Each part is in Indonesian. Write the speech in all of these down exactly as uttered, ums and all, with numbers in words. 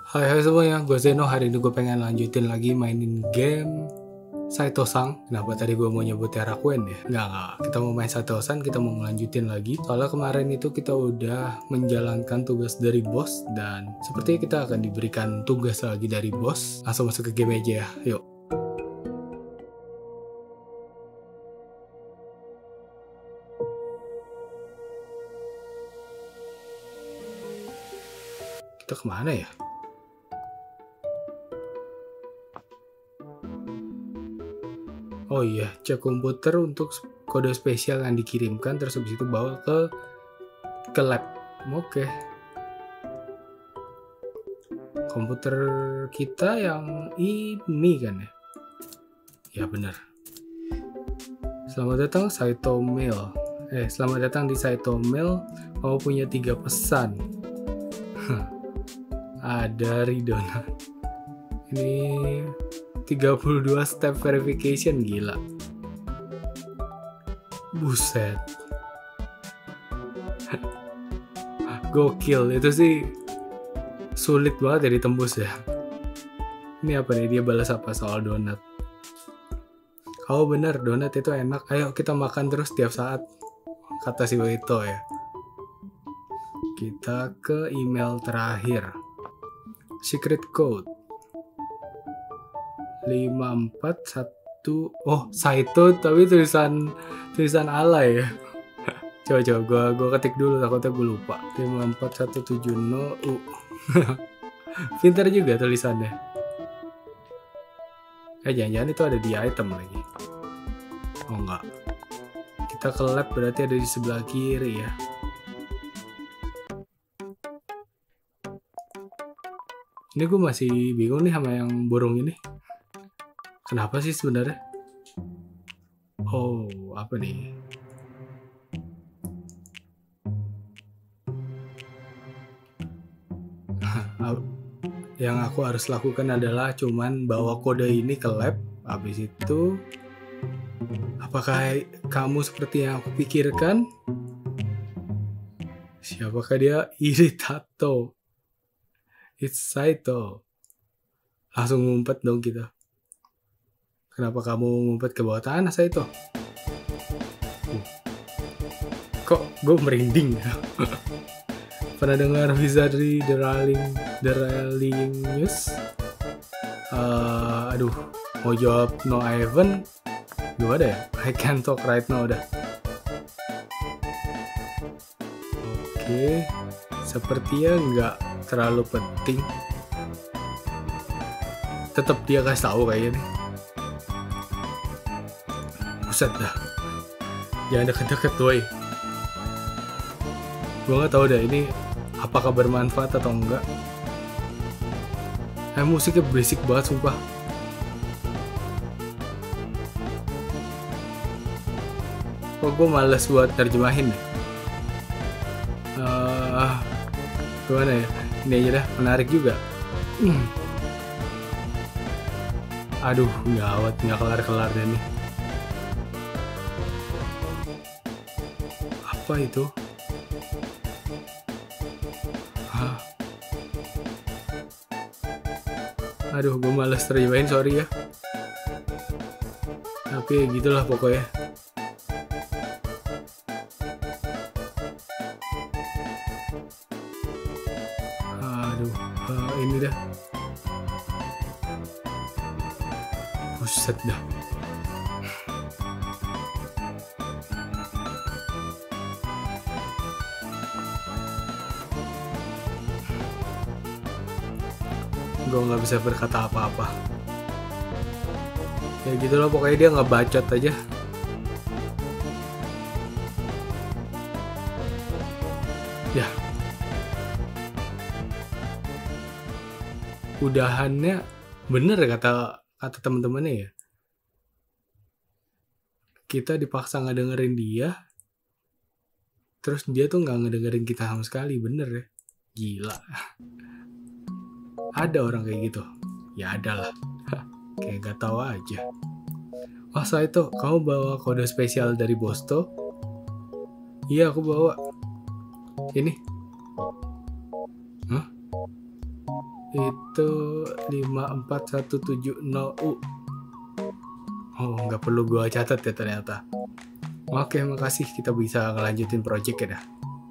Hai hai semuanya, gue Zeno. Hari ini gue pengen lanjutin lagi mainin game Saito-san. Kenapa tadi gue mau nyebut Terakuen ya? Nggak, nggak. Kita mau main Saito-san, kita mau melanjutin lagi. Soalnya kemarin itu kita udah menjalankan tugas dari bos. Dan sepertinya kita akan diberikan tugas lagi dari bos. Langsung masuk ke game aja ya, yuk. Kita kemana ya? Oh iya, cek komputer untuk kode spesial yang dikirimkan, terus habis itu bawa ke ke lab. Oke. Komputer kita yang ini kan ya? Ya benar. Selamat datang Saito Mail. Eh, selamat datang di Saito Mail. Kamu punya tiga pesan. Ada Ridona. Ini tiga puluh dua step verification, gila. Buset. Gokil, itu sih sulit banget ya ditembus ya. Ini apa nih, dia balas apa soal donat? Oh bener, donat itu enak. Ayo kita makan terus tiap saat, kata si Waito ya. Kita ke email terakhir. Secret code lima empat satu. Oh, Saito tapi tulisan tulisan alay ya. Coba coba gua gua ketik dulu, takutnya gue lupa. lima empat satu tujuh nol U. Pintar juga tulisannya. Eh jangan-jangan itu ada di item lagi. Oh enggak. Kita ke lab berarti ada di sebelah kiri ya. Ini gue masih bingung nih sama yang burung ini. Kenapa sih sebenarnya? Oh, apa nih? Yang aku harus lakukan adalah cuman bawa kode ini ke lab. Habis itu, apakah kamu seperti yang aku pikirkan? Siapakah dia? Iritato. It's Saito. Langsung ngumpet dong kita. Kenapa kamu ngumpet ke bawah tanah, Saito? Uh. Kok gue merinding ya? Pernah dengar Wizardry The Railing The Railing News? Uh, aduh, mau jawab no I haven't. Gimana ya? I can't talk right now udah. Oke, sepertinya nggak terlalu penting. Tetap dia kasih tahu kayaknya nih. Buset dah. Jangan deket-deket woy. Gue nggak tahu dah ini apakah bermanfaat atau enggak. Eh, musiknya berisik banget sumpah. Kok gue males buat terjemahin ya? Uh, gimana ya? Ini aja dah, menarik juga. Hmm. Aduh, gawat, nggak kelar-kelar deh nih. Apa itu? Hah. Aduh, gue males terjemahin, sorry ya. Tapi gitulah pokoknya. Aduh, uh, ini dah. Buset dah. Gue nggak bisa berkata apa-apa. Ya gitu loh, pokoknya dia nggak bacot aja. Ya. Udahannya bener kata kata teman-temannya ya. Kita dipaksa ngedengerin dia, terus dia tuh nggak ngedengerin kita sama sekali, bener ya. Gila. Ada orang kayak gitu? Ya ada lah. Kayak gak tahu aja. Oh Saito, kamu bawa kode spesial dari Bosto? Iya aku bawa. Ini. Hah? Itu lima empat satu tujuh nol U. Oh, nggak perlu gua catat ya ternyata. Oke, makasih, kita bisa ngelanjutin project ya dah.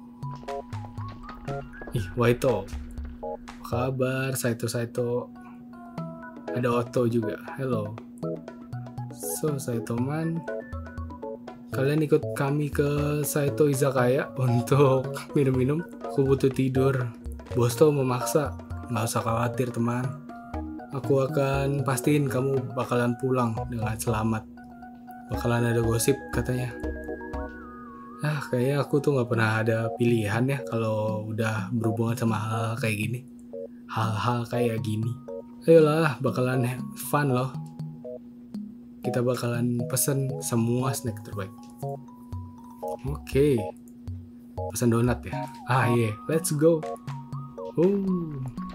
Ih, Waito. Apa kabar? Saito Saito. Ada Otto juga. Hello. So, Saito man, kalian ikut kami ke Saito Izakaya untuk minum-minum. Aku butuh tidur. Bosto memaksa. Nggak usah khawatir teman. Aku akan pastiin kamu bakalan pulang dengan selamat. Bakalan ada gosip katanya. Ah, kayaknya aku tuh nggak pernah ada pilihan ya kalau udah berhubungan sama hal kayak gini. Hal-hal kayak gini. Ayolah, bakalan fun loh. Kita bakalan pesen semua snack terbaik. Oke. Okay. Pesan donat ya. Ah iya, yeah. Let's go. Oh.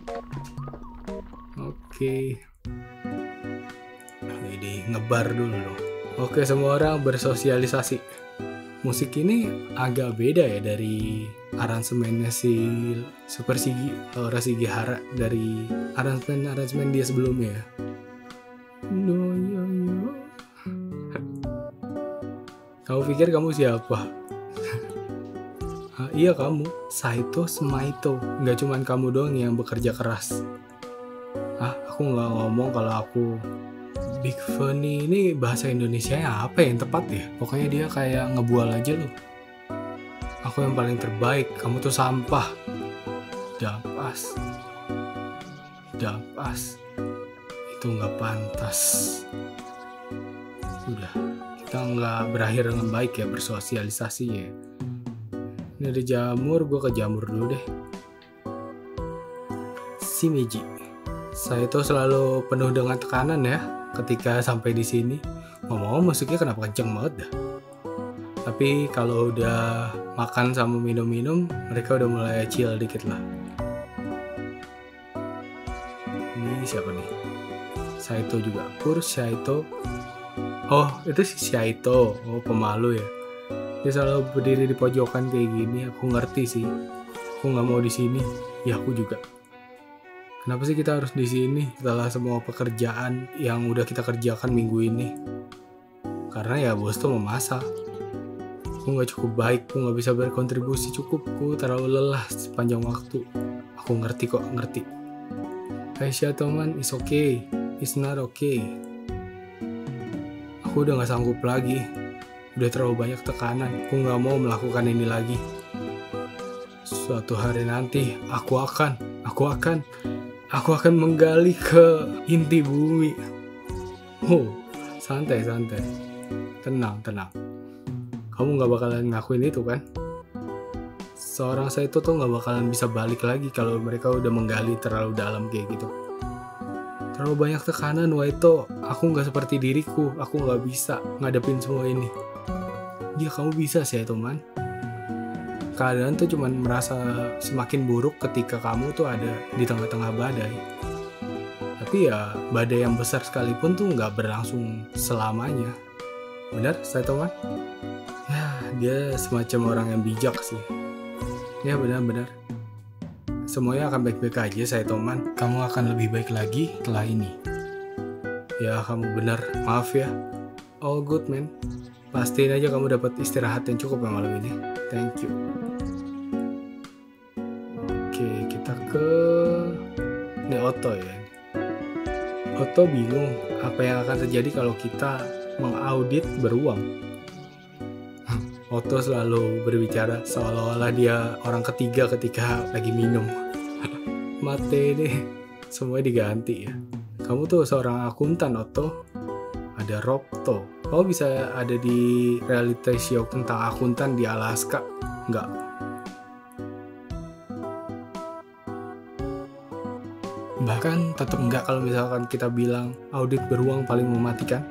Oke. Okay. Jadi ngebar dulu dong. Oke, okay, semua orang bersosialisasi. Musik ini agak beda ya dari aransemennya si Super Sigi Laura Sigihara dari aransemen-aransemen dia sebelumnya. No, yo, yo. Kamu pikir kamu siapa? Ah, iya kamu, Saito Smaito. Nggak cuman kamu doang yang bekerja keras. Ah, aku nggak ngomong kalau aku Big Funny ini bahasa Indonesianya apa yang tepat ya? Pokoknya dia kayak ngebual aja loh. Aku yang paling terbaik, kamu tuh sampah. Dampas. Dampas. Itu nggak pantas. Udah, kita nggak berakhir dengan baik ya bersosialisasi ya. Ini ada jamur, gue ke jamur dulu deh. Shimeji. Saya tuh selalu penuh dengan tekanan ya ketika sampai di sini. Ngomong-ngomong musiknya kenapa kenceng banget dah. Tapi kalau udah makan sama minum-minum, mereka udah mulai chill dikit lah. Ini siapa nih? Saito juga. Pur Saito. Oh, itu si Saito. Oh, pemalu ya. Dia selalu berdiri di pojokan kayak gini. Aku ngerti sih. Aku nggak mau di sini. Ya aku juga. Kenapa sih kita harus di sini setelah semua pekerjaan yang udah kita kerjakan minggu ini? Karena ya bos tuh memasak. Aku nggak cukup baik, aku nggak bisa berkontribusi cukup, aku terlalu lelah sepanjang waktu. Aku ngerti kok, ngerti. Aisyah teman, it's okay, it's not okay. Aku udah nggak sanggup lagi, udah terlalu banyak tekanan. Aku nggak mau melakukan ini lagi. Suatu hari nanti, aku akan, aku akan, aku akan menggali ke inti bumi. Oh, santai, santai, tenang, tenang. Kamu gak bakalan ngakuin itu kan? Seorang Saito tuh gak bakalan bisa balik lagi kalau mereka udah menggali terlalu dalam kayak gitu. Terlalu banyak tekanan, Waito. Aku gak seperti diriku. Aku gak bisa ngadepin semua ini. Ya kamu bisa sih itu man. Keadaan tuh cuman merasa semakin buruk ketika kamu tuh ada di tengah-tengah badai. Tapi ya badai yang besar sekalipun tuh gak berlangsung selamanya. Benar Saito man? Dia semacam orang yang bijak sih. Ya benar-benar. Semuanya akan baik-baik aja saya teman. Kamu akan lebih baik lagi setelah ini. Ya kamu benar. Maaf ya. All good man. Pastiin aja kamu dapat istirahat yang cukup ya malam ini. Thank you. Oke kita ke ini Otto ya. Otto bingung apa yang akan terjadi kalau kita mengaudit beruang. Otto selalu berbicara seolah-olah dia orang ketiga ketika lagi minum. Mate deh, semuanya diganti ya. Kamu tuh seorang akuntan Otto. Ada Robto. Kamu bisa ada di reality show tentang akuntan di Alaska? Enggak. Bahkan tetap enggak kalau misalkan kita bilang audit beruang paling mematikan.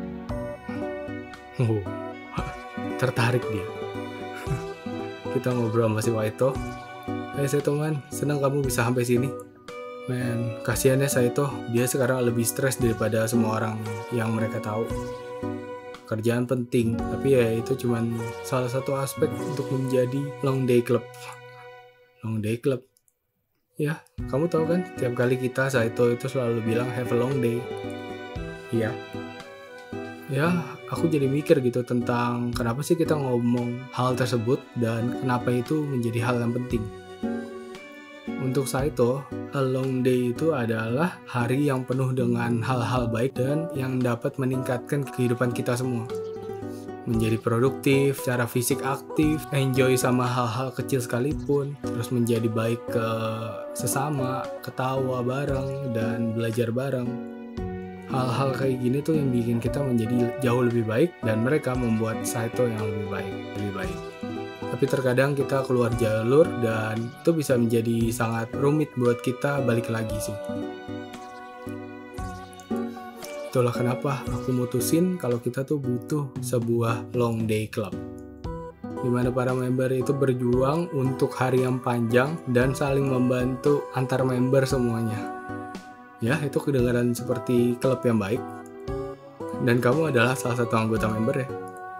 Oh. Tertarik dia. Kita ngobrol sama si Waito. Hai Saito man, senang kamu bisa sampai sini. Men, kasihannya Saito, dia sekarang lebih stres daripada semua orang yang mereka tahu. Kerjaan penting, tapi ya itu cuman salah satu aspek untuk menjadi long day club. Long day club. Ya, kamu tahu kan, tiap kali kita Saito itu selalu bilang have a long day. Iya. Ya, aku jadi mikir gitu tentang kenapa sih kita ngomong hal tersebut dan kenapa itu menjadi hal yang penting. Untuk Saito, a long day itu adalah hari yang penuh dengan hal-hal baik dan yang dapat meningkatkan kehidupan kita semua. Menjadi produktif, secara fisik aktif, enjoy sama hal-hal kecil sekalipun, terus menjadi baik ke sesama, ketawa bareng, dan belajar bareng. Hal-hal kayak gini tuh yang bikin kita menjadi jauh lebih baik dan mereka membuat Saito yang lebih baik, lebih baik. Tapi terkadang kita keluar jalur dan itu bisa menjadi sangat rumit buat kita balik lagi sih. Itulah kenapa aku mutusin kalau kita tuh butuh sebuah long day club, dimana para member itu berjuang untuk hari yang panjang dan saling membantu antar member semuanya. Ya, itu kedengaran seperti klub yang baik. Dan kamu adalah salah satu anggota member ya.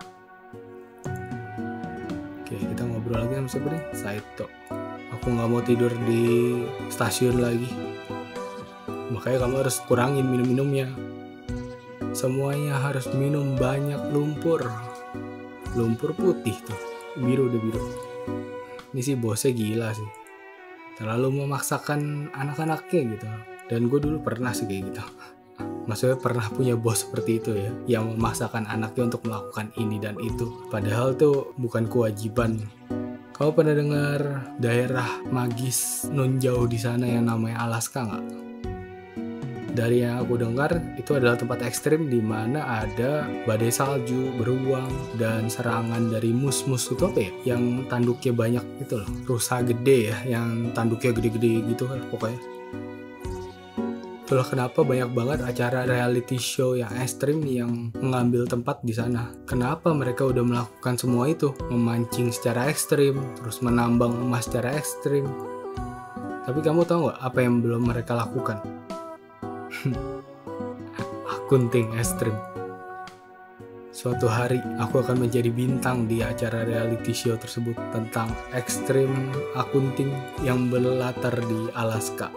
Oke, kita ngobrol lagi sama siapa nih? Saito. Aku gak mau tidur di stasiun lagi. Makanya kamu harus kurangin minum-minumnya. Semuanya harus minum banyak lumpur. Lumpur putih tuh. Biru udah biru. Ini sih bosnya gila sih. Terlalu memaksakan anak-anaknya gitu. Dan gue dulu pernah sih kayak gitu. Maksudnya pernah punya bos seperti itu ya, yang memaksakan anaknya untuk melakukan ini dan itu. Padahal tuh bukan kewajiban. Kau pernah dengar daerah magis nun jauh di sana yang namanya Alaska nggak? Dari yang aku dengar, itu adalah tempat ekstrim di mana ada badai salju, beruang, dan serangan dari mus-mus itu apa ya? Yang tanduknya banyak gitu loh. Rusa gede ya, yang tanduknya gede-gede gitu kan pokoknya. Itulah kenapa banyak banget acara reality show yang ekstrim yang mengambil tempat di sana. Kenapa mereka udah melakukan semua itu? Memancing secara ekstrim, terus menambang emas secara ekstrim. Tapi kamu tahu nggak apa yang belum mereka lakukan? Akunting ekstrim. Suatu hari aku akan menjadi bintang di acara reality show tersebut tentang ekstrim akunting yang berlatar di Alaska.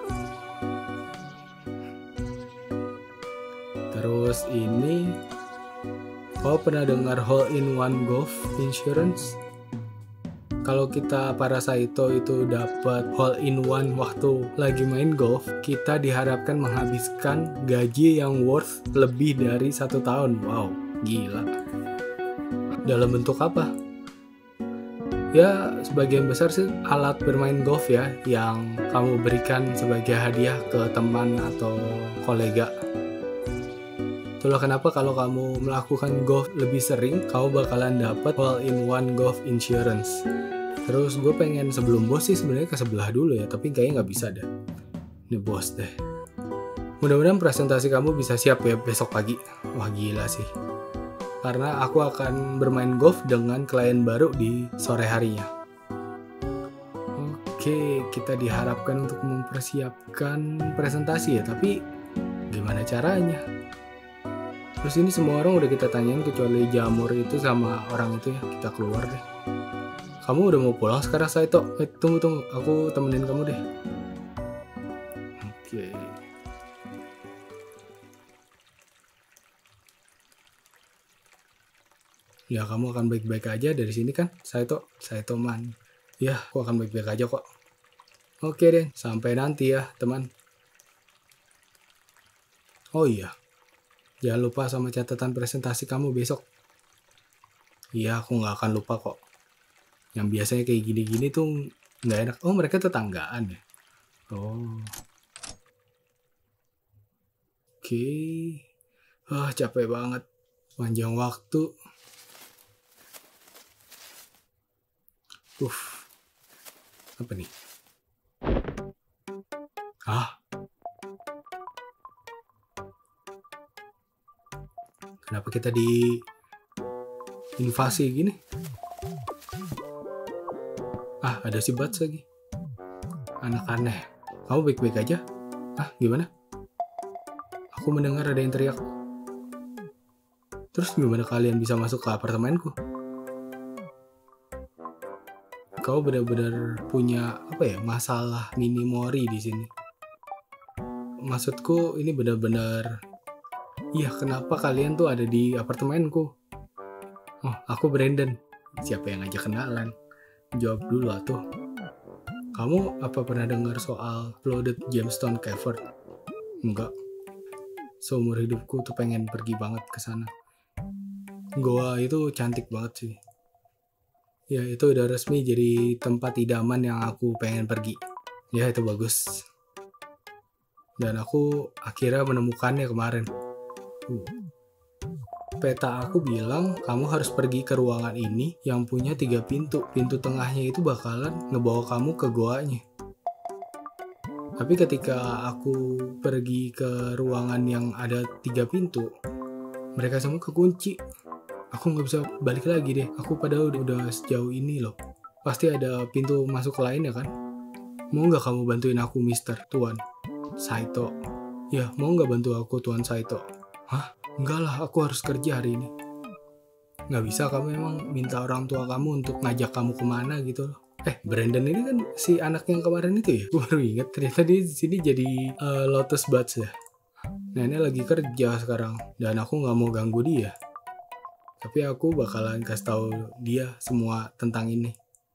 Terus ini, kau pernah dengar hole-in-one golf insurance? Kalau kita para Saito itu dapat hole-in-one waktu lagi main golf, kita diharapkan menghabiskan gaji yang worth lebih dari satu tahun. Wow, gila. Dalam bentuk apa? Ya, sebagian besar sih alat bermain golf ya, yang kamu berikan sebagai hadiah ke teman atau kolega. Itulah kenapa kalau kamu melakukan golf lebih sering, kamu bakalan dapat hole-in-one golf insurance. Terus gue pengen sebelum bos sih sebenarnya ke sebelah dulu ya, tapi kayaknya nggak bisa deh. Ini bos deh. Mudah-mudahan presentasi kamu bisa siap ya besok pagi. Wah gila sih. Karena aku akan bermain golf dengan klien baru di sore harinya. Oke, kita diharapkan untuk mempersiapkan presentasi ya, tapi gimana caranya? Terus ini semua orang udah kita tanyain kecuali Jamur itu sama orang itu ya, kita keluar deh. Kamu udah mau pulang sekarang Saito? Eh tunggu tunggu, aku temenin kamu deh. Oke. Ya kamu akan baik-baik aja dari sini kan Saito? Saito man. Ya aku akan baik-baik aja kok. Oke deh, sampai nanti ya teman. Oh iya. Jangan lupa sama catatan presentasi kamu besok. Iya, aku nggak akan lupa kok. Yang biasanya kayak gini-gini tuh nggak enak. Oh, mereka tetanggaan ya? Oh. Oke. Ah, capek banget. Panjang waktu. Uff. Apa nih? Ah. Kenapa kita di invasi gini? Ah, ada si Bats lagi. Anak aneh. Kamu baik-baik aja? Ah, gimana? Aku mendengar ada yang teriak. Terus gimana kalian bisa masuk ke apartemenku? kau benar-benar punya apa ya, masalah minimori di sini. Maksudku ini benar-benar, iya kenapa kalian tuh ada di apartemenku? Oh, aku Brandon. Siapa yang ngajak kenalan? Jawab dulu atuh. Kamu apa pernah dengar soal Flooded Gemstone Cavern? Enggak. Seumur hidupku tuh pengen pergi banget ke sana. Goa itu cantik banget sih. Ya itu udah resmi jadi tempat idaman yang aku pengen pergi. Ya itu bagus. Dan aku akhirnya menemukannya kemarin. Uh. Peta aku bilang kamu harus pergi ke ruangan ini yang punya tiga pintu. Pintu tengahnya itu bakalan ngebawa kamu ke goanya. Tapi ketika aku pergi ke ruangan yang ada tiga pintu, mereka semua kekunci. Aku nggak bisa balik lagi deh. Aku padahal udah, udah sejauh ini loh. Pasti ada pintu masuk lain ya kan? Mau nggak kamu bantuin aku, Mister Tuan Saito? Ya, mau nggak bantu aku, Tuan Saito? Hah? Enggak lah, aku harus kerja hari ini. Nggak bisa kamu emang minta orang tua kamu untuk ngajak kamu kemana gitu loh. Eh, Brandon ini kan si anak yang kemarin itu ya? Gue baru inget, ternyata dia di sini jadi uh, Lotus Buds ya. Nah, ini lagi kerja sekarang. Dan aku nggak mau ganggu dia. Tapi aku bakalan kasih tahu dia semua tentang ini.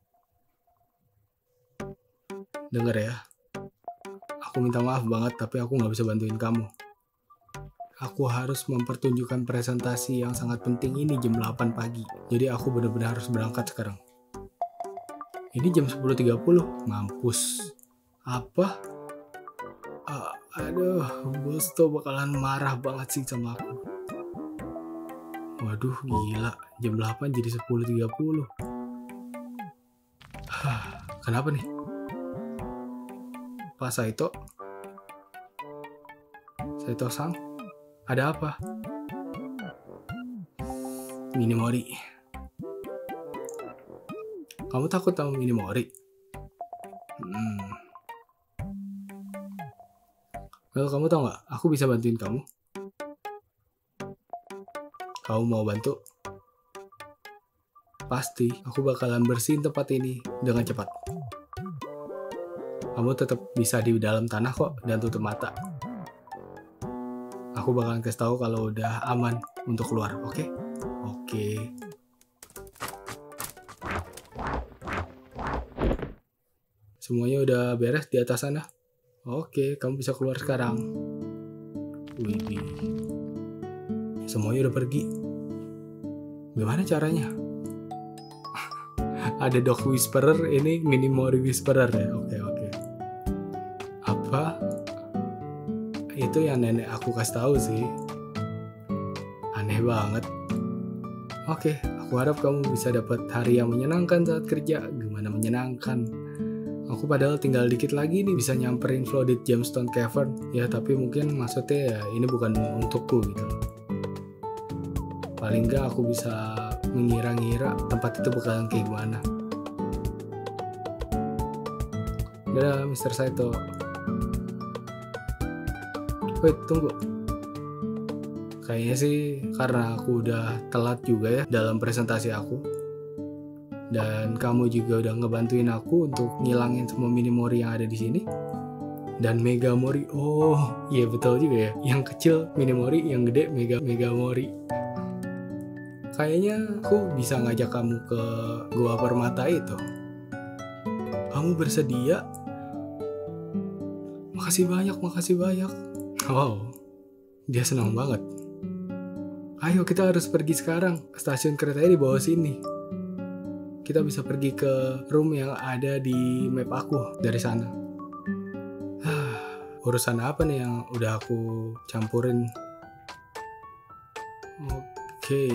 Dengar ya. Aku minta maaf banget, tapi aku nggak bisa bantuin kamu. Aku harus mempertunjukkan presentasi yang sangat penting ini jam delapan pagi. Jadi aku benar-benar harus berangkat sekarang. Ini jam sepuluh tiga puluh. Mampus. Apa? Uh, aduh, bos tuh bakalan marah banget sih sama aku. Waduh, gila. Jam delapan jadi sepuluh tiga puluh. Kenapa nih? Pak Saito? Saito-san? Ada apa? Minimori. Kamu takut sama Minimori? Hmm. Well, kamu tahu nggak? Aku bisa bantuin kamu. Kamu mau bantu? Pasti, aku bakalan bersihin tempat ini dengan cepat. Kamu tetap bisa di dalam tanah kok dan tutup mata. Aku bakalan kasih tahu kalau udah aman untuk keluar, oke? Okay? Oke. Okay. Semuanya udah beres di atas sana? Oke, okay, kamu bisa keluar sekarang. Wih. Semuanya udah pergi. Gimana caranya? Ada Dog Whisperer, ini Minimori Whisperer ya. Oke, oke. Apa? Itu yang nenek aku kasih tahu sih. Aneh banget. Oke, aku harap kamu bisa dapat hari yang menyenangkan saat kerja. Gimana menyenangkan? Aku padahal tinggal dikit lagi nih bisa nyamperin Flooded Gemstone Cavern. Ya, tapi mungkin maksudnya ya ini bukan untukku gitu loh. Paling nggak aku bisa mengira-ngira tempat itu bakalan kayak gimana. Dadah, Mister Saito. Wait, tunggu. Kayaknya sih karena aku udah telat juga ya dalam presentasi aku. Dan kamu juga udah ngebantuin aku untuk ngilangin semua Minimori yang ada di sini. Dan Megamori. Oh, iya betul juga ya. Yang kecil Minimori, yang gede Mega Megamori. Kayaknya aku bisa ngajak kamu ke Goa Permata itu. Kamu bersedia? Makasih banyak, makasih banyak. Wow, dia senang banget. Ayo kita harus pergi sekarang. Stasiun keretanya di bawah sini. Kita bisa pergi ke room yang ada di map aku dari sana. Urusan apa nih yang udah aku campurin? Oke. Okay.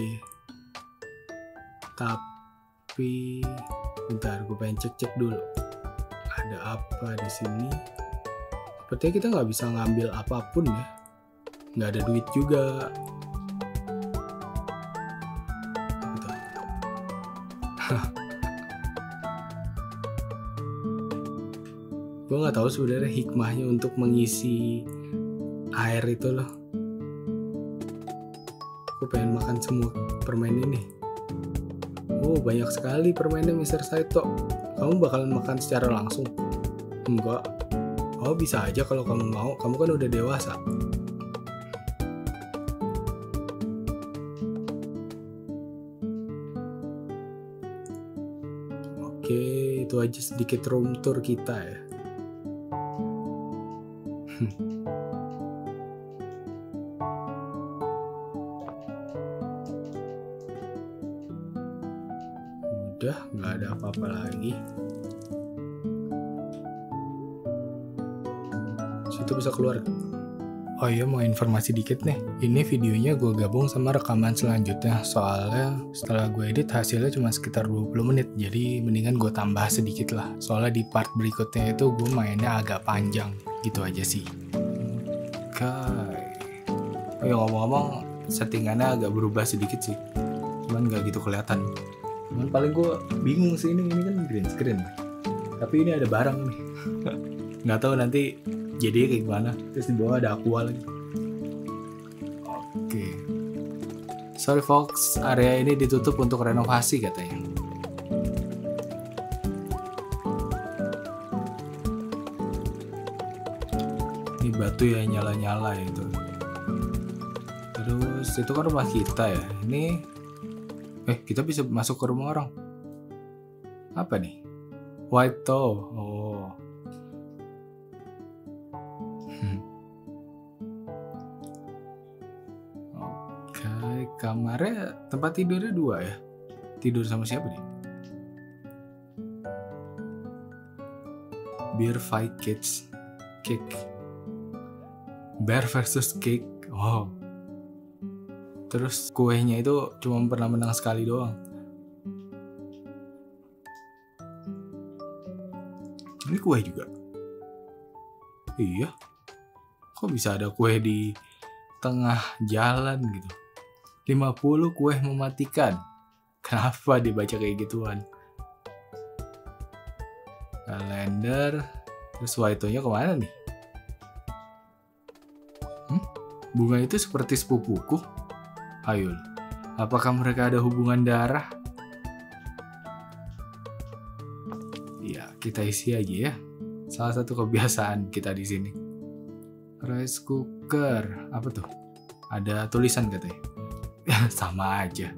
Tapi bentar, gue pengen cek-cek dulu. Ada apa di sini? Sepertinya kita nggak bisa ngambil apapun ya. Nggak ada duit juga. Gue nggak tahu sebenarnya hikmahnya untuk mengisi air itu loh. Gue pengen makan semua permen ini. Oh, banyak sekali permennya mister Saito. Kamu bakalan makan secara langsung? Enggak. Oh, bisa aja kalau kamu mau. Kamu kan udah dewasa. Oke, itu aja sedikit room tour kita ya. Udah, nggak ada apa-apa lagi. Situ bisa keluar. Oh iya, mau informasi dikit nih. Ini videonya gue gabung sama rekaman selanjutnya. Soalnya setelah gue edit hasilnya cuma sekitar dua puluh menit. Jadi mendingan gue tambah sedikit lah. Soalnya di part berikutnya itu gue mainnya agak panjang. Gitu aja sih. Oke. Oh ya, ngomong-ngomong, settingannya agak berubah sedikit sih. Cuman gak gitu kelihatan. Cuman paling gue bingung sih, ini ini kan green screen. Tapi ini ada barang nih. Nggak tahu nanti jadinya kayak gimana. Terus di bawah ada aqua lagi. Oke. Sorry folks, area ini ditutup untuk renovasi katanya. Ini batu ya nyala-nyala itu. Terus itu kan rumah kita ya. Ini eh kita bisa masuk ke rumah orang. Apa nih? White Toe. Oh. Oke, kamarnya tempat tidurnya dua ya. Tidur sama siapa nih? Bear fight kids. Cake. Bear versus cake. Oh. Terus kuenya itu cuma pernah menang sekali doang. Ini kue juga. Iya. Kok bisa ada kue di tengah jalan gitu? lima puluh kue mematikan. Kenapa dibaca kayak gituan? Kalender. Terus Waito-nya kemana nih? Hmm? Bunga itu seperti sepupuku. Hayul. Apakah mereka ada hubungan darah? Ya, kita isi aja ya. Salah satu kebiasaan kita di sini. Rice cooker. Apa tuh? Ada tulisan katanya. Sama aja.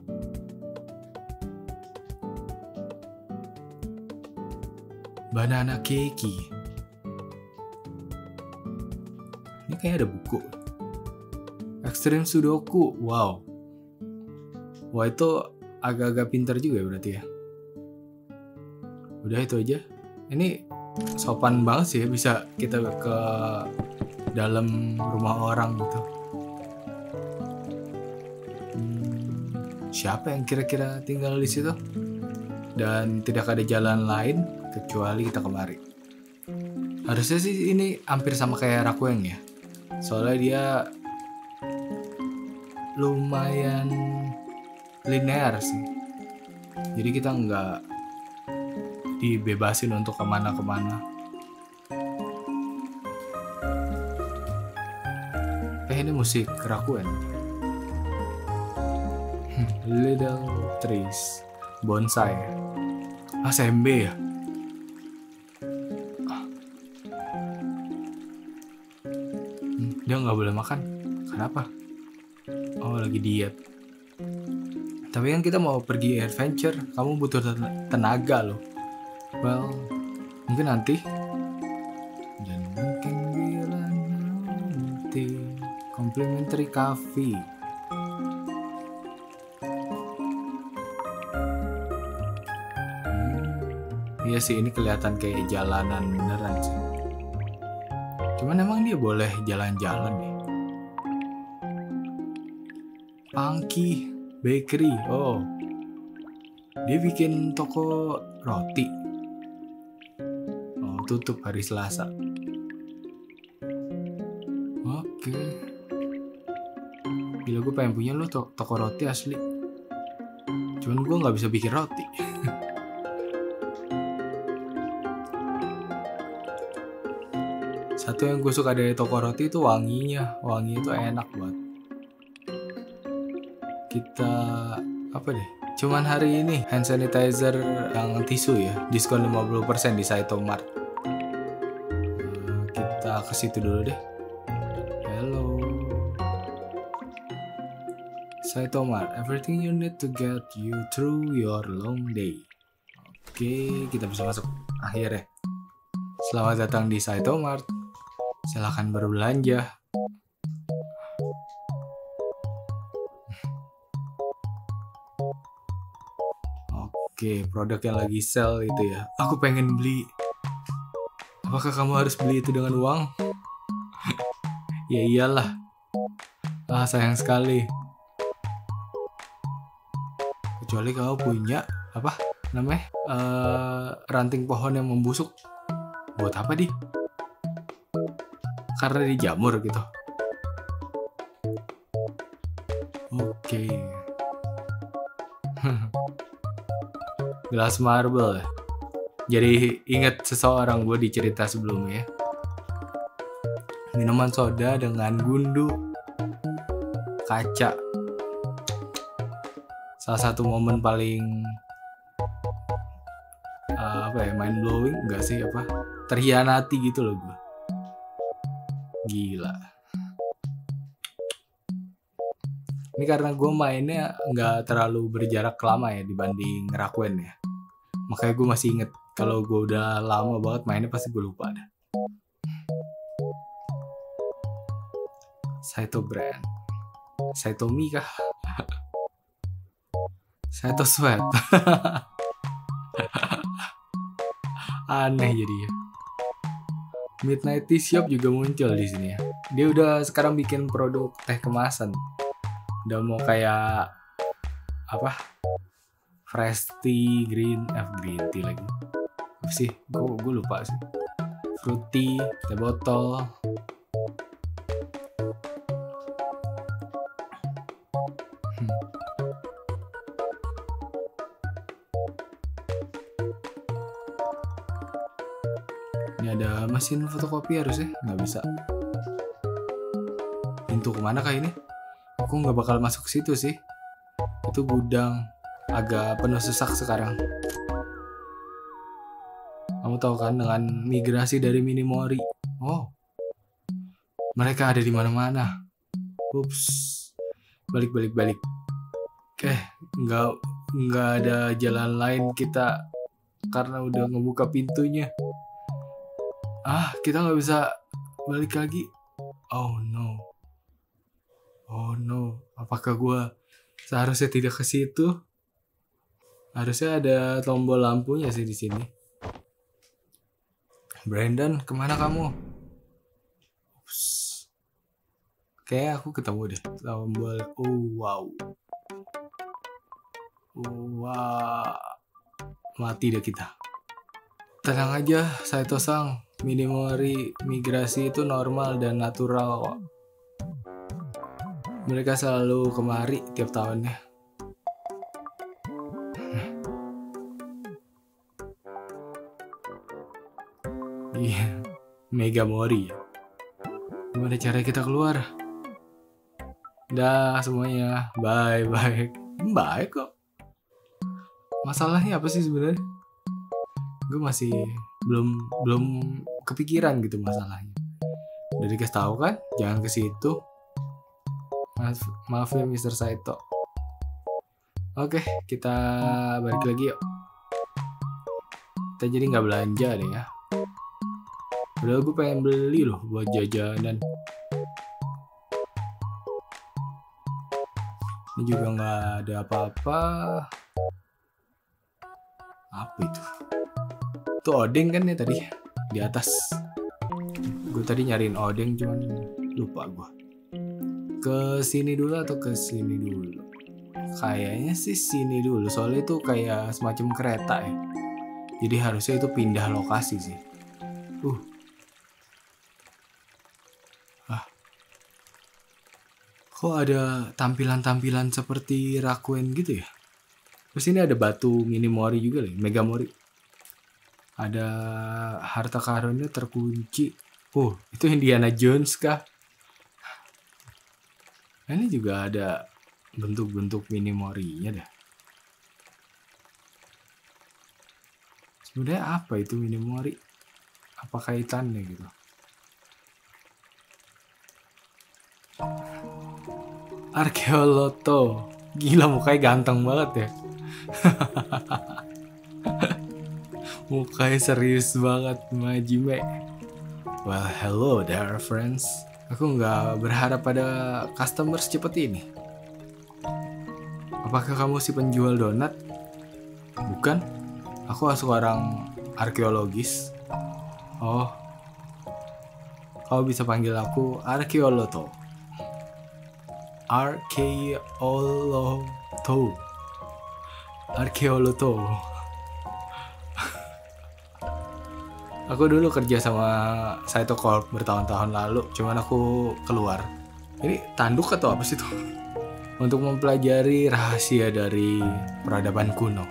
Banana cake. Ini kayaknya ada buku. Extreme Sudoku. Wow. Wah, itu agak-agak pintar juga ya berarti ya. Udah itu aja. Ini sopan banget sih ya, bisa kita ke dalam rumah orang gitu. Hmm, siapa yang kira-kira tinggal di situ? Dan tidak ada jalan lain kecuali kita kemari. Harusnya sih ini hampir sama kayak Rakuen ya. Soalnya dia lumayan linear sih. Jadi kita nggak dibebasin untuk kemana-kemana. Eh, ini musik Rakuen. Little trees. Bonsai. Ah, sembe ya? Hmm, dia nggak boleh makan. Kenapa? Oh, lagi diet. Tapi kan kita mau pergi adventure. Kamu butuh tenaga loh. Well, mungkin nanti. Dan mungkin bila nanti. Complimentary coffee. Hmm, iya sih, ini kelihatan kayak jalanan beneran sih. Cuman emang dia boleh jalan-jalan nih. Punky Bakery. Oh, dia bikin toko roti. Oh, tutup hari Selasa. Oke. Gila, gue pengen punya lo to- toko roti asli. Cuman gue nggak bisa bikin roti. Satu yang gue suka dari toko roti itu wanginya. Wanginya itu enak banget. Kita apa deh? Cuman hari ini hand sanitizer yang tisu ya, diskon lima puluh persen di Saito Mart. Uh, kita ke situ dulu deh. Hello. Saito Mart, everything you need to get you through your long day. Oke, kita bisa masuk akhirnya. Selamat datang di Saito Mart. Silahkan berbelanja. Oke, produk yang lagi sell itu ya. Aku pengen beli. Apakah kamu harus beli itu dengan uang? Ya iyalah. Ah, sayang sekali. Kecuali kamu punya apa namanya uh, ranting pohon yang membusuk. Buat apa di? Karena dijamur gitu. Oke. Gelas marble. Jadi ingat seseorang gue di cerita sebelumnya. Minuman soda dengan gundu kaca. Salah satu momen paling uh, apa ya, mind blowing enggak sih, apa terhianati gitu loh gue. Gila. Ini karena gue mainnya nggak terlalu berjarak lama ya dibanding Rakuen ya. Makanya gue masih inget. Kalau gue udah lama banget mainnya pasti gue lupa dah. Saito brand. Saito Mi kah? Saito Sweat. Aneh jadinya. Midnight Tea Shop juga muncul di sini ya. Dia udah sekarang bikin produk teh kemasan. Udah mau kayak apa? Fresh tea, green, eh green tea lagi. Apa sih? Gue gue lupa sih. Fruity, teh botol. Hmm. Ini ada mesin fotokopi harusnya, nggak bisa. Pintu kemana kah ini? Aku nggak bakal masuk situ sih. Itu gudang, agak penuh sesak sekarang. Kamu tahu kan dengan migrasi dari Minimori. Oh, mereka ada di mana-mana. Ups, balik balik balik. Eh, nggak nggak ada jalan lain kita karena udah ngebuka pintunya. Ah, kita nggak bisa balik lagi. Oh no. Oh no, apakah gue seharusnya tidak ke situ? Harusnya ada tombol lampunya sih di sini. Brandon, kemana kamu? Ups. Kayak aku ketemu deh tombol. Oh wow. Oh, wow. Mati deh kita. Tenang aja, Saito-san. Minimori migrasi itu normal dan natural kok. Mereka selalu kemari tiap tahunnya. Iya, Megamori ya. Gimana cara kita keluar? Dah semuanya, bye bye. Baik kok. Masalahnya apa sih sebenarnya? Gue masih belum belum kepikiran gitu masalahnya. Udah dikasih tahu kan, jangan ke situ. Maaf, maaf ya mister Saito. Oke, kita balik lagi yuk. Kita jadi nggak belanja deh ya. Padahal gue pengen beli loh buat jajanan. Ini juga nggak ada apa-apa. Apa itu? Itu odeng kan ya tadi di atas. Gue tadi nyariin odeng cuman lupa gue. Ke sini dulu atau ke sini dulu? Kayaknya sih sini dulu, soalnya itu kayak semacam kereta ya. Jadi harusnya itu pindah lokasi sih. Uh. Ah. Kok ada tampilan-tampilan seperti Rakuen gitu ya? Terus ini ada batu Minimori juga nih, Megamori. Ada harta karunnya terkunci. Oh, itu Indiana Jones kah? Ini juga ada bentuk-bentuk Minimorinya dah. Sebenarnya apa itu Minimori? Apa kaitannya gitu? Arkeoloto. Gila, mukanya ganteng banget ya. Mukanya serius banget, Majime. Well, hello there friends. Aku nggak berharap pada customer secepat ini. Apakah kamu si penjual donat? Bukan. Aku seorang arkeologis. Oh, kau bisa panggil aku Arkeoloto. Arkeoloto. Arkeoloto. Aku dulu kerja sama Saito Corp bertahun-tahun lalu, cuman aku keluar. Ini tanduk atau apa sih tuh? Untuk mempelajari rahasia dari peradaban kuno.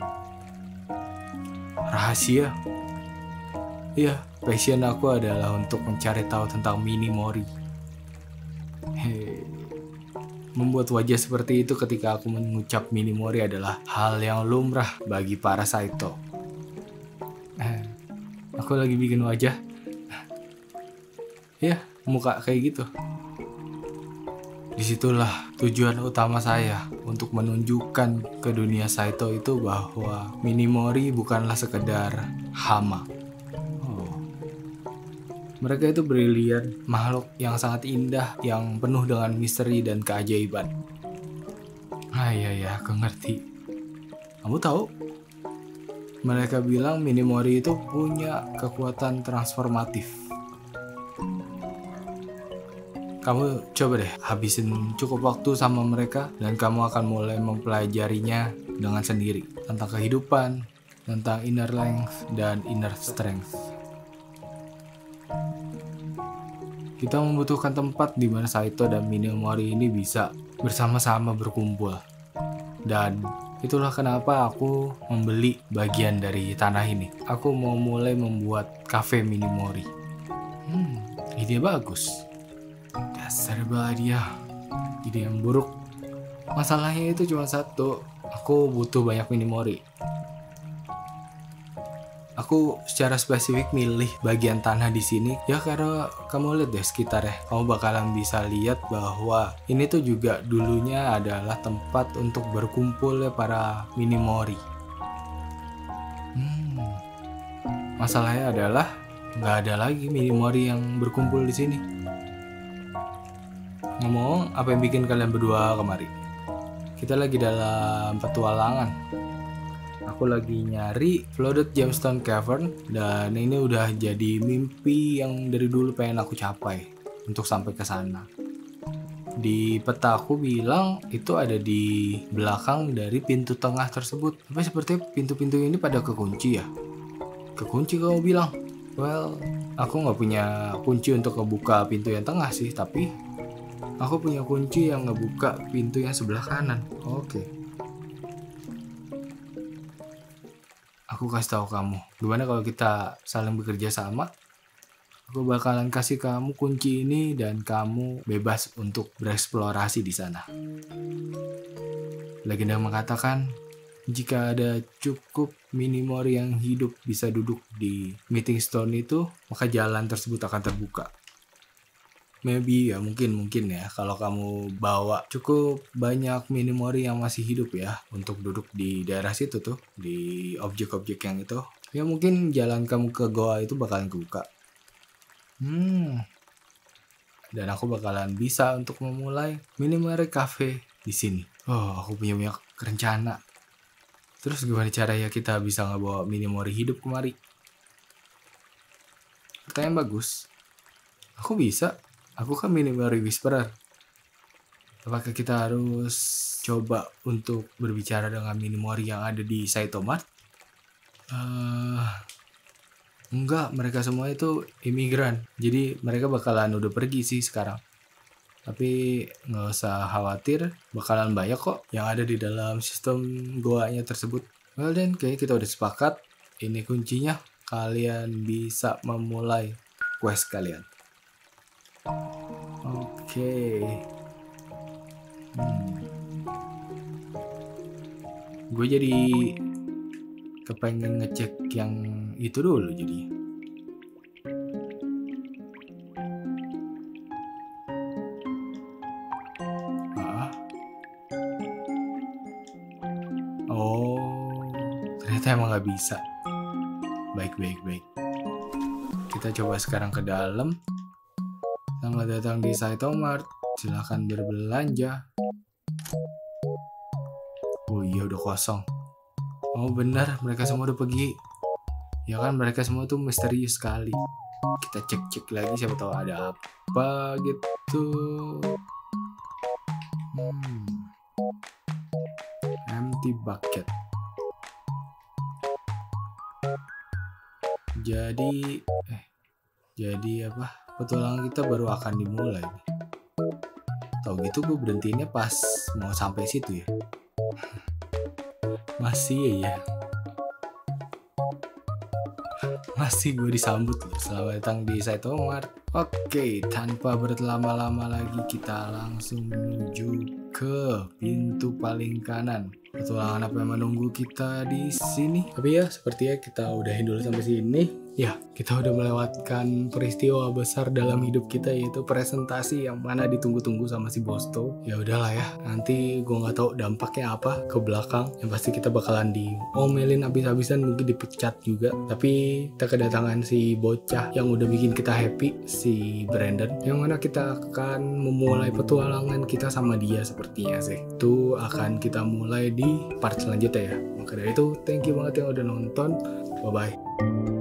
Rahasia? Iya, passion aku adalah untuk mencari tahu tentang Minimori. Hei. Membuat wajah seperti itu ketika aku mengucap Minimori adalah hal yang lumrah bagi para Saito. Eh, aku lagi bikin wajah. Ya, muka kayak gitu. Disitulah tujuan utama saya untuk menunjukkan ke dunia Saito itu bahwa Minimori bukanlah sekedar hama. Oh. Mereka itu brilian, makhluk yang sangat indah, yang penuh dengan misteri dan keajaiban. Ah iya ya, aku ngerti. Kamu tahu? Mereka bilang Minimori itu punya kekuatan transformatif. Kamu coba deh habisin cukup waktu sama mereka dan kamu akan mulai mempelajarinya dengan sendiri. Tentang kehidupan, tentang inner length dan inner strength. Kita membutuhkan tempat di mana Saito dan Minimori ini bisa bersama-sama berkumpul. Dan itulah kenapa aku membeli bagian dari tanah ini. Aku mau mulai membuat cafe Minimori. Hmm, ide bagus. Dasar dia, ide yang buruk. Masalahnya itu cuma satu, aku butuh banyak Minimori. Aku secara spesifik milih bagian tanah di sini ya karena kamu lihat deh sekitar ya, kamu bakalan bisa lihat bahwa ini tuh juga dulunya adalah tempat untuk berkumpul ya para Minimori. Hmm, masalahnya adalah nggak ada lagi Minimori yang berkumpul di sini. Ngomong, apa yang bikin kalian berdua kemari? Kita lagi dalam petualangan. Aku lagi nyari Flooded Gemstone Cavern dan ini udah jadi mimpi yang dari dulu pengen aku capai untuk sampai ke sana. Di peta aku bilang itu ada di belakang dari pintu tengah tersebut. Tapi sepertinya pintu-pintu ini pada kekunci ya. Kekunci kamu bilang? Well, aku nggak punya kunci untuk ngebuka pintu yang tengah sih, tapi aku punya kunci yang ngebuka pintu yang sebelah kanan. Oke. Okay. Aku kasih tahu kamu. Gimana kalau kita saling bekerja sama? Aku bakalan kasih kamu kunci ini dan kamu bebas untuk bereksplorasi di sana. Legenda mengatakan, jika ada cukup Minimori yang hidup bisa duduk di meeting stone itu, maka jalan tersebut akan terbuka. Maybe ya mungkin mungkin ya kalau kamu bawa cukup banyak Minimori yang masih hidup ya untuk duduk di daerah situ tuh, di objek-objek yang itu, ya mungkin jalan kamu ke goa itu bakalan kebuka. Hmm. Dan aku bakalan bisa untuk memulai Minimori Cafe di sini. Oh, aku punya banyak rencana. Terus gimana caranya kita bisa ngebawa Minimori hidup kemari? Pertanyaan bagus. Aku bisa. Aku kan Minimori Whisperer. Apakah kita harus coba untuk berbicara dengan Minimori yang ada di Saito Mart? Uh, enggak, mereka semua itu imigran. Jadi mereka bakalan udah pergi sih sekarang. Tapi nggak usah khawatir, bakalan banyak kok yang ada di dalam sistem goanya tersebut. Well then, kayaknya kita udah sepakat. Ini kuncinya, kalian bisa memulai quest kalian. Oke. Okay. Hmm. Gue jadi kepengen ngecek yang itu dulu jadi. Ah. Oh, ternyata emang nggak bisa. Baik, baik, baik. Kita coba sekarang ke dalam. Selamat datang di Saito-Mart. Silahkan berbelanja. Oh iya, udah kosong. Oh benar, mereka semua udah pergi. Ya kan, mereka semua tuh misterius sekali. Kita cek-cek lagi, siapa tahu ada apa gitu. Hmm. Empty bucket. Jadi, eh, jadi apa? Petualangan kita baru akan dimulai nih. Tahu gitu gue berhentinya pas mau sampai situ ya. Masih ya. Masih gue disambut loh. Selamat datang di Saito-Mart. Oke, tanpa berlama-lama lagi kita langsung menuju ke pintu paling kanan. Petualangan apa yang menunggu kita di sini? Tapi ya, sepertinya kita udahin dulu sampai sini. Ya, kita udah melewatkan peristiwa besar dalam hidup kita, yaitu presentasi yang mana ditunggu-tunggu sama si Bosto. Ya udahlah ya, nanti gue nggak tahu dampaknya apa ke belakang. Yang pasti kita bakalan diomelin habis-habisan, mungkin dipecat juga. Tapi kita kedatangan si bocah yang udah bikin kita happy, si Brandon, yang mana kita akan memulai petualangan kita sama dia sepertinya sih. Itu akan kita mulai di part selanjutnya ya. Maka dari itu, thank you banget yang udah nonton. Bye-bye.